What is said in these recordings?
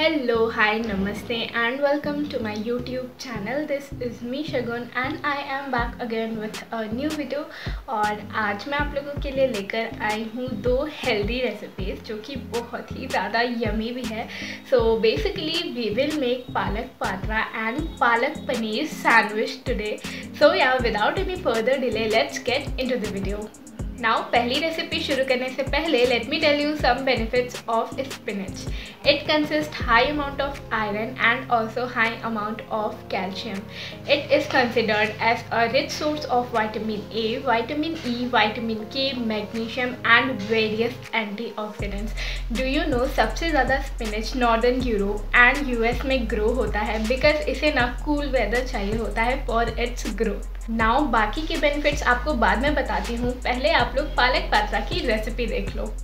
Hello, hi, namaste, and welcome to my YouTube channel. This is me Shagun and I am back again with a new video. और आज मैं आप लोगों के लिए लेकर आई हूँ दो हेल्दी रेसिपीज़ जो कि बहुत ही ज़्यादा यमी भी है. So basically we will make पालक patra and palak paneer sandwich today. So yeah, without any further delay, let's get into the video. Now पहली रेसिपी शुरू करने से पहले let me tell you some benefits of spinach. It consist high amount of iron and also high amount of calcium. It is considered as a rich source of vitamin A, vitamin E, vitamin K, magnesium and various antioxidants. Do you know सबसे ज़्यादा spinach northern Europe and US में grow होता है because इसे ना cool weather चाहिए होता है फॉर इट्स ग्रोथ. नाउ बाकी के बेनिफिट्स आपको बाद में बताती हूँ, पहले आप लोग पालक पात्रा की रेसिपी देख लो.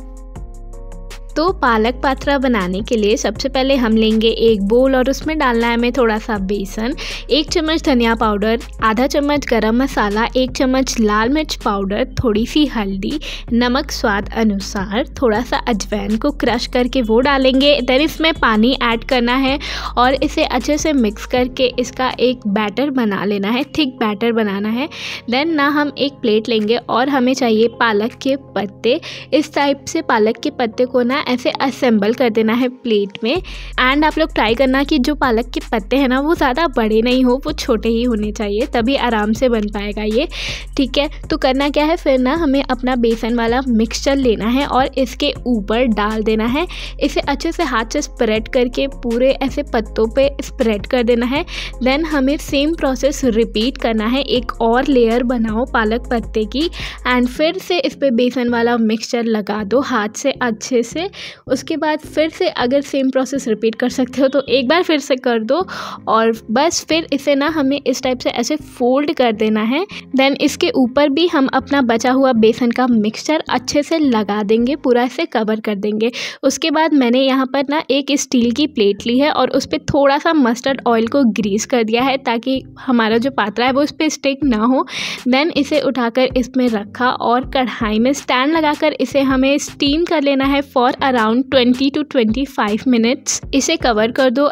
तो पालक पात्रा बनाने के लिए सबसे पहले हम लेंगे एक बोल और उसमें डालना है हमें थोड़ा सा बेसन, 1 चम्मच धनिया पाउडर, आधा चम्मच गरम मसाला, 1 चम्मच लाल मिर्च पाउडर, थोड़ी सी हल्दी, नमक स्वाद अनुसार, थोड़ा सा अजवाइन को क्रश करके वो डालेंगे. देन इसमें पानी ऐड करना है और इसे अच्छे से मिक्स करके इसका एक बैटर बना लेना है, थिक बैटर बनाना है. देन ना हम एक प्लेट लेंगे और हमें चाहिए पालक के पत्ते. इस टाइप से पालक के पत्ते को ना ऐसे असेंबल कर देना है प्लेट में. एंड आप लोग ट्राई करना कि जो पालक के पत्ते हैं ना वो ज़्यादा बड़े नहीं हो, वो छोटे ही होने चाहिए, तभी आराम से बन पाएगा ये. ठीक है, तो करना क्या है फिर ना हमें अपना बेसन वाला मिक्सचर लेना है और इसके ऊपर डाल देना है. इसे अच्छे से हाथ से स्प्रेड करके पूरे ऐसे पत्तों पे स्प्रेड कर देना है. देन हमें सेम प्रोसेस रिपीट करना है, एक और लेयर बनाओ पालक पत्ते की एंड फिर से इस पर बेसन वाला मिक्सचर लगा दो हाथ से अच्छे से. उसके बाद फिर से अगर सेम प्रोसेस रिपीट कर सकते हो तो एक बार फिर से कर दो और बस फिर इसे ना हमें इस टाइप से ऐसे फोल्ड कर देना है. देन इसके ऊपर भी हम अपना बचा हुआ बेसन का मिक्सचर अच्छे से लगा देंगे, पूरा इसे कवर कर देंगे. उसके बाद मैंने यहाँ पर ना एक स्टील की प्लेट ली है और उस पर थोड़ा सा मस्टर्ड ऑयल को ग्रीस कर दिया है ताकि हमारा जो पात्रा है वो इस पर स्टिक ना हो. देन इसे उठाकर इसमें रखा और कढ़ाई में स्टैंड लगाकर इसे हमें स्टीम कर लेना है फॉर अराउंड 20 to 25 मिनट्स. इसे कवर कर दो.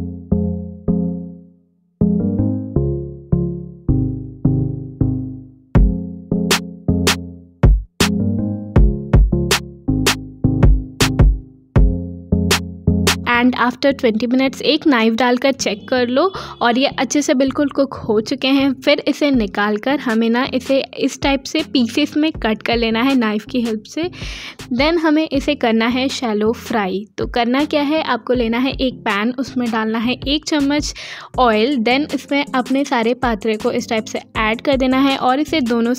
एंड आफ्टर 20 मिनट्स एक नाइफ़ डालकर चेक कर लो और ये अच्छे से बिल्कुल कुक हो चुके हैं. फिर इसे निकाल कर हमें ना इसे इस टाइप से पीसेस में कट कर लेना है नाइफ़ की हेल्प से. देन हमें इसे करना है शैलो फ्राई. तो करना क्या है, आपको लेना है एक पैन, उसमें डालना है 1 चम्मच ऑयल. देन इसमें अपने सारे पात्रे को इस टाइप से ऐड कर देना है और इसे दोनों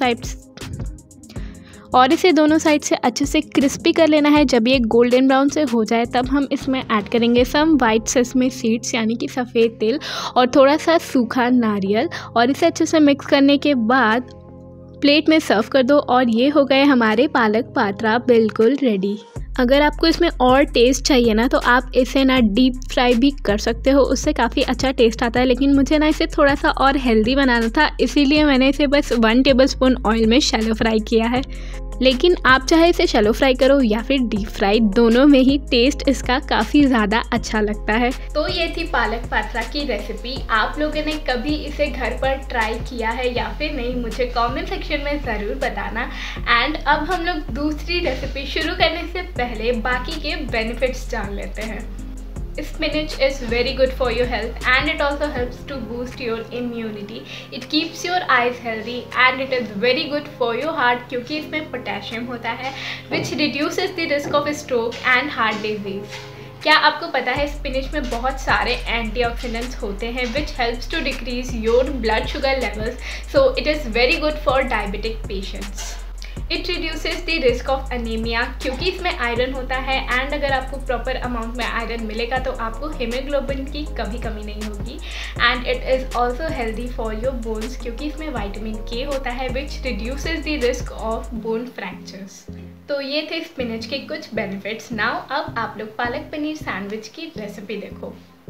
साइड से अच्छे से क्रिस्पी कर लेना है. जब ये गोल्डन ब्राउन से हो जाए तब हम इसमें ऐड करेंगे सम वाइट सेसमे सीड्स यानी कि सफ़ेद तिल और थोड़ा सा सूखा नारियल और इसे अच्छे से मिक्स करने के बाद प्लेट में सर्व कर दो और ये हो गए हमारे पालक पात्रा बिल्कुल रेडी. अगर आपको इसमें और टेस्ट चाहिए ना तो आप इसे ना डीप फ्राई भी कर सकते हो, उससे काफ़ी अच्छा टेस्ट आता है. लेकिन मुझे ना इसे थोड़ा सा और हेल्दी बनाना था, इसीलिए मैंने इसे बस 1 टेबलस्पून ऑयल में शैलो फ्राई किया है. लेकिन आप चाहे इसे शैलो फ्राई करो या फिर डीप फ्राई, दोनों में ही टेस्ट इसका काफ़ी ज़्यादा अच्छा लगता है. तो ये थी पालक पात्रा की रेसिपी. आप लोगों ने कभी इसे घर पर ट्राई किया है या फिर नहीं, मुझे कमेंट सेक्शन में ज़रूर बताना. एंड अब हम लोग दूसरी रेसिपी शुरू करने से पहले बाकी के बेनिफिट्स जान लेते हैं. Spinach is very good for your health and it also helps to boost your immunity. It keeps your eyes healthy and it is very good for your heart क्योंकि इसमें पोटेशियम होता है which reduces the risk of stroke and heart disease. क्या आपको पता है spinach में बहुत सारे एंटीऑक्सीडेंट्स होते हैं which helps to decrease your blood sugar levels, so it is very good for diabetic patients. It reduces the risk of anaemia क्योंकि इसमें आयरन होता है एंड अगर आपको प्रॉपर अमाउंट में आयरन मिलेगा तो आपको हीमोग्लोबिन की कभी कमी नहीं होगी. And it is also healthy for your bones क्योंकि इसमें विटामिन के होता है which reduces the risk of bone fractures. तो ये थे स्पिनच के कुछ बेनिफिट्स. नाउ अब आप लोग पालक पनीर सैंडविच की रेसिपी देखो.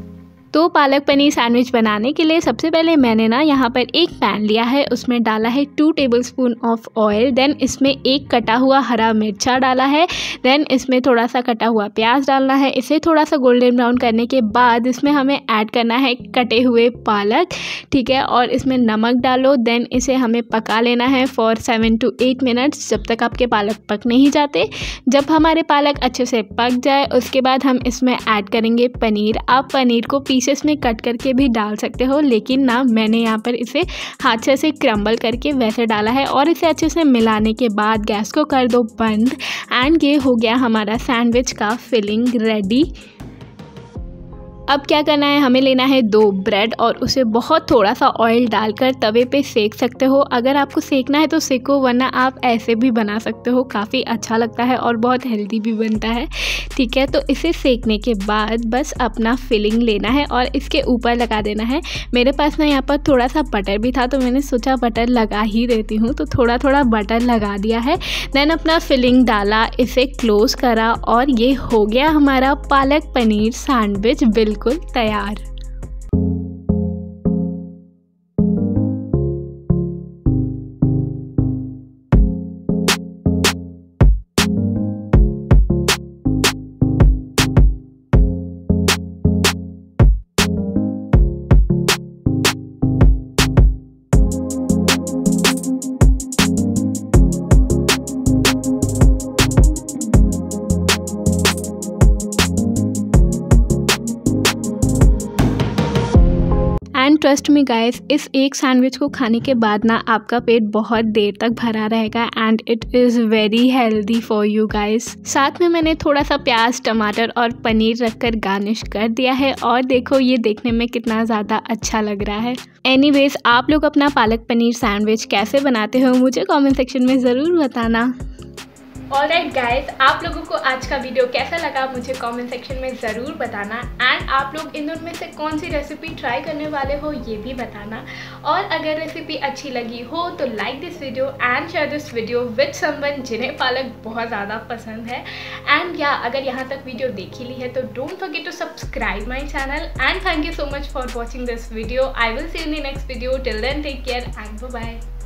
तो पालक पनीर सैंडविच बनाने के लिए सबसे पहले मैंने ना यहाँ पर एक पैन लिया है, उसमें डाला है 2 टेबलस्पून ऑफ ऑयल। देन इसमें एक कटा हुआ हरा मिर्चा डाला है। देन इसमें थोड़ा सा कटा हुआ प्याज डालना है। इसे थोड़ा सा गोल्डन ब्राउन करने के बाद इसमें हमें ऐड करना है कटे हुए पालक, ठीक है, और इसमें नमक डालो। देन इसे हमें पका लेना है फॉर 7 to 8 मिनट्स, जब तक आपके पालक पक नहीं जाते। जब हमारे पालक अच्छे से पक जाए उसके बाद हम इसमें ऐड करेंगे पनीर। आप पनीर को पीसेस में कट करके भी डाल सकते हो, लेकिन ना मैंने यहाँ पर इसे हाथ से ऐसे क्रम्बल करके वैसे डाला है। और इसे अच्छे से मिलाने के बाद गैस को कर दो बंद। एंड ये हो गया हमारा सैंडविच का फिलिंग रेडी। अब क्या करना है, हमें लेना है 2 ब्रेड और उसे बहुत थोड़ा सा ऑयल डालकर तवे पे सेक सकते हो। अगर आपको सेकना है तो सेको, वरना आप ऐसे भी बना सकते हो, काफ़ी अच्छा लगता है और बहुत हेल्दी भी बनता है, ठीक है। तो इसे सेकने के बाद बस अपना फिलिंग लेना है और इसके ऊपर लगा देना है। मेरे पास ना यहाँ पर थोड़ा सा बटर भी था तो मैंने सोचा बटर लगा ही देती हूँ, तो थोड़ा थोड़ा बटर लगा दिया है। देन अपना फिलिंग डाला, इसे क्लोज़ करा और ये हो गया हमारा पालक पनीर सैंडविच बिल्कुल तैयार। एंड ट्रस्ट मी गाइस, इस एक सैंडविच को खाने के बाद ना आपका पेट बहुत देर तक भरा रहेगा and it is very healthy for you guys. साथ में मैंने थोड़ा सा प्याज, टमाटर और पनीर रखकर गार्निश कर दिया है और देखो ये देखने में कितना ज़्यादा अच्छा लग रहा है। एनीवेज, आप लोग अपना पालक पनीर सैंडविच कैसे बनाते हो मुझे कमेंट सेक्शन में ज़रूर बताना। ऑलराइट गाइस, आप लोगों को आज का वीडियो कैसा लगा मुझे कमेंट सेक्शन में ज़रूर बताना। एंड आप लोग इन दोनों में से कौन सी रेसिपी ट्राई करने वाले हो ये भी बताना। और अगर रेसिपी अच्छी लगी हो तो like this video and share this video with someone जिन्हें पालक बहुत ज़्यादा पसंद है। एंड या अगर यहाँ तक वीडियो देख ही ली है तो don't forget to subscribe my channel. And thank you so much for watching this video. I will see you in the next video. Till then take care and bye bye.